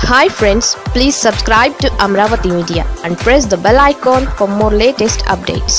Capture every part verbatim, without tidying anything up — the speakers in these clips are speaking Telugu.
Hi friends, please subscribe to Amaravathi Media and press the bell icon for more latest updates.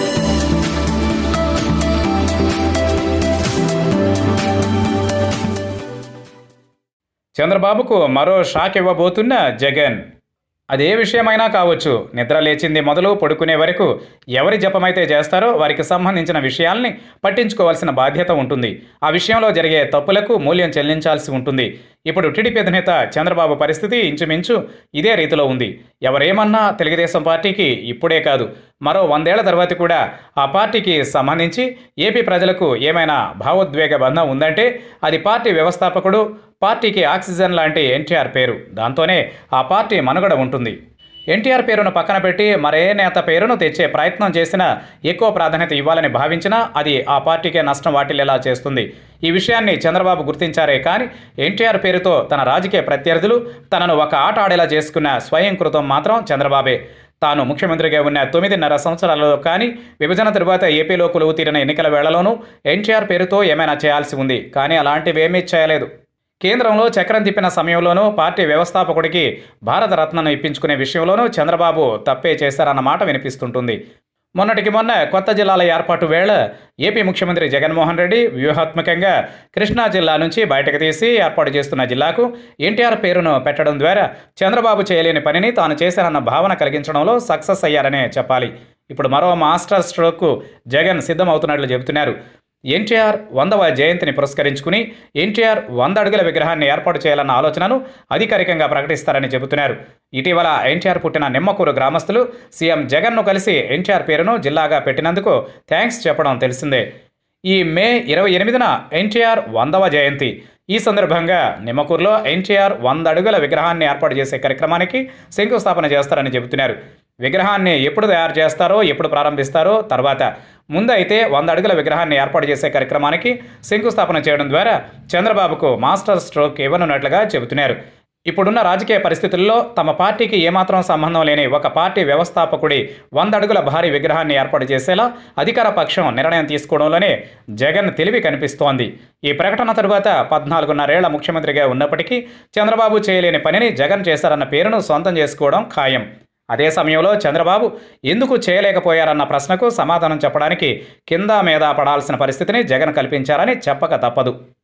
చంద్రబాబుకు మరో షాక్ ఇవ్వబోతున్న జగన్. అదే విషయమైనా కావచ్చు, నిద్ర లేచింది మొదలు పడుకునే వరకు ఎవరి జపమైతే చేస్తారో వారికి సంబంధించిన విషయాల్ని పట్టించుకోవాల్సిన బాధ్యత ఉంటుంది. ఆ విషయంలో జరిగే తప్పులకు మూల్యం చెల్లించాల్సి ఉంటుంది. ఇప్పుడు టీడీపీ అధినేత చంద్రబాబు పరిస్థితి ఇంచుమించు ఇదే రీతిలో ఉంది. ఎవరేమన్నా తెలుగుదేశం పార్టీకి ఇప్పుడే కాదు, మరో వందేళ్ల తర్వాత కూడా ఆ పార్టీకి సంబంధించి ఏపీ ప్రజలకు ఏమైనా భావోద్వేగ బంధం ఉందంటే అది పార్టీ వ్యవస్థాపకుడు, పార్టీకి ఆక్సిజన్ లాంటి ఎన్టీఆర్ పేరు. దాంతోనే ఆ పార్టీ మనుగడ ఉంటుంది. ఎన్టీఆర్ పేరును పక్కన పెట్టి మరే నేత పేరును తెచ్చే ప్రయత్నం చేసినా, ఎక్కువ ప్రాధాన్యత ఇవ్వాలని భావించినా అది ఆ పార్టీకే నష్టం వాటిల్లేలా చేస్తుంది. ఈ విషయాన్ని చంద్రబాబు గుర్తించారే కానీ ఎన్టీఆర్ పేరుతో తన రాజకీయ ప్రత్యర్థులు తనను ఒక ఆట ఆడేలా చేసుకున్న స్వయం కృతం మాత్రం చంద్రబాబే. తాను ముఖ్యమంత్రిగా ఉన్న తొమ్మిదిన్నర సంవత్సరాలలో కానీ, విభజన తరువాత ఏపీలో కొలువు తీరిన ఎన్నికల వేళలోనూ ఎన్టీఆర్ పేరుతో ఏమైనా చేయాల్సి ఉంది. కానీ అలాంటివేమీ చేయలేదు. కేంద్రంలో చక్రం తిప్పిన సమయంలోనూ, పార్టీ వ్యవస్థాపకుడికి భారత రత్నను ఇప్పించుకునే విషయంలోనూ చంద్రబాబు తప్పే చేశారన్న మాట వినిపిస్తుంటుంది. మొన్నటికి మొన్న కొత్త జిల్లాల ఏర్పాటు వేళ ఏపీ ముఖ్యమంత్రి జగన్మోహన్ రెడ్డి వ్యూహాత్మకంగా కృష్ణా జిల్లా నుంచి బయటకు తీసి ఏర్పాటు చేస్తున్న జిల్లాకు ఎన్టీఆర్ పేరును పెట్టడం ద్వారా చంద్రబాబు చేయలేని పనిని తాను చేశానన్న భావన కలిగించడంలో సక్సెస్ అయ్యారనే చెప్పాలి. ఇప్పుడు మరో మాస్టర్ స్ట్రోక్కు జగన్ సిద్ధమవుతున్నట్లు చెబుతున్నారు. ఎన్టీఆర్ వందవ జయంతిని పురస్కరించుకుని ఎన్టీఆర్ వంద అడుగుల విగ్రహాన్ని ఏర్పాటు చేయాలన్న ఆలోచనను అధికారికంగా ప్రకటిస్తారని చెబుతున్నారు. ఇటీవల ఎన్టీఆర్ పుట్టిన నిమ్మకూరు గ్రామస్తులు సీఎం జగన్ను కలిసి ఎన్టీఆర్ పేరును జిల్లాగా పెట్టినందుకు థ్యాంక్స్ చెప్పడం తెలిసిందే. ఈ మే ఇరవై ఎనిమిదిన ఎన్టీఆర్ వందవ జయంతి. ఈ సందర్భంగా నిమ్మకూరులో ఎన్టీఆర్ వంద అడుగుల విగ్రహాన్ని ఏర్పాటు చేసే కార్యక్రమానికి శంకుస్థాపన చేస్తారని చెబుతున్నారు. విగ్రహాన్ని ఎప్పుడు తయారు చేస్తారో, ఎప్పుడు ప్రారంభిస్తారో తర్వాత, ముందైతే వంద అడుగుల విగ్రహాన్ని ఏర్పాటు చేసే కార్యక్రమానికి శంకుస్థాపన చేయడం ద్వారా చంద్రబాబుకు మాస్టర్ స్ట్రోక్ ఇవ్వనున్నట్లుగా చెబుతున్నారు. ఇప్పుడున్న రాజకీయ పరిస్థితుల్లో తమ పార్టీకి ఏమాత్రం సంబంధం లేని ఒక పార్టీ వ్యవస్థాపకుడి వంద అడుగుల భారీ విగ్రహాన్ని ఏర్పాటు చేసేలా అధికార పక్షం నిర్ణయం తీసుకోవడంలోనే జగన్ తెలివి కనిపిస్తోంది. ఈ ప్రకటన తరువాత పద్నాలుగున్నరేళ్ల ముఖ్యమంత్రిగా ఉన్నప్పటికీ చంద్రబాబు చేయలేని పనిని జగన్ చేశారన్న పేరును సొంతం చేసుకోవడం ఖాయం. అదే సమయంలో చంద్రబాబు ఎందుకు చేయలేకపోయారన్న ప్రశ్నకు సమాధానం చెప్పడానికి కింద మీద పడాల్సిన పరిస్థితిని జగన్ కల్పించారని చెప్పక తప్పదు.